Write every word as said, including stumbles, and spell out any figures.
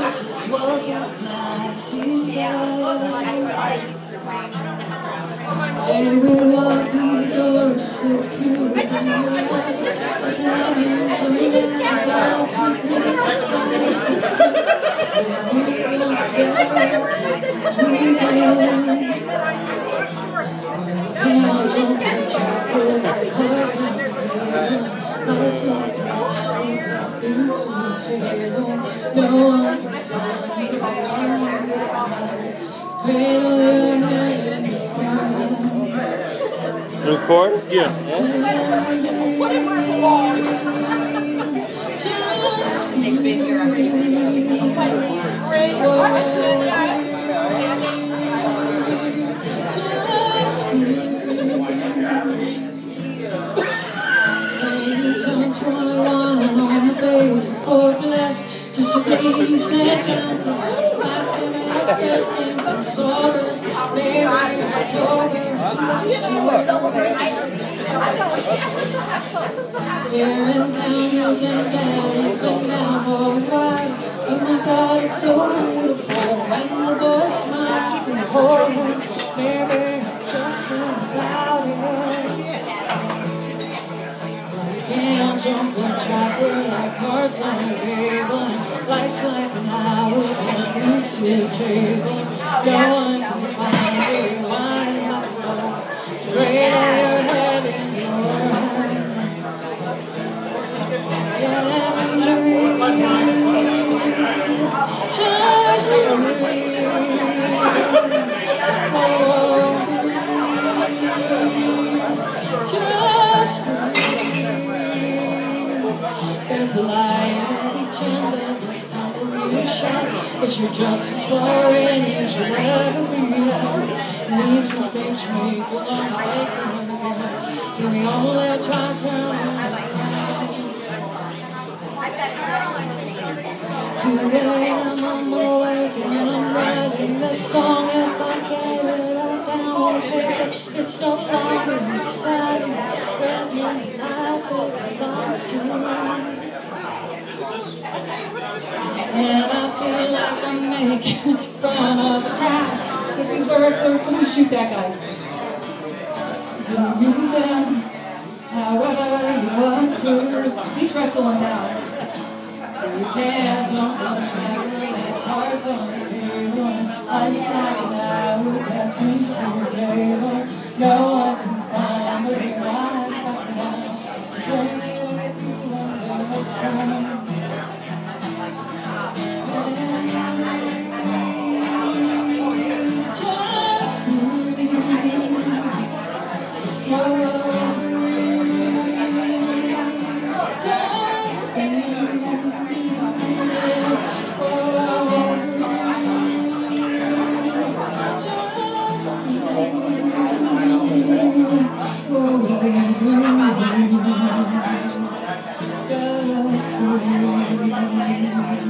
just wasn't nice, he said. They will walk through the door so pure and white, but having come down about to criticize. Record? Yeah. They've been here everything. For bless, just a day you sat down to last and last first thing from sorrows, Mary, October, here and down, hills and valleys, but now for a while, oh my God, it's so beautiful, when the boys smile, keeping horror, Mary, just sing about it. Can't jump the track, we're like cars on a cable, lights like an hourglass, glued to the table. No one can find a rewind in my blood. It's great all your head in your hand. Yeah, and breathe, just breathe. Oh, breathe, just breathe. There's a light at each end of this tumbling shot, but you're just as foreign as you'll ever be. And these mistakes you make along the way come again. Give me all that try to turn around. two A M I'm awake and I'm writing this song. If I get it all down on paper, it's no longer inside me. Red in the night that belongs to me. And I feel like I'm making fun of the crowd, because these words hurt. Somebody shoot that guy. The reason, however you want to, he's wrestling now. So you can't jump on the track like cars on the table. I just like an hourglass glued to the table. No one can find the rewind back now. Swinging if you understand. Just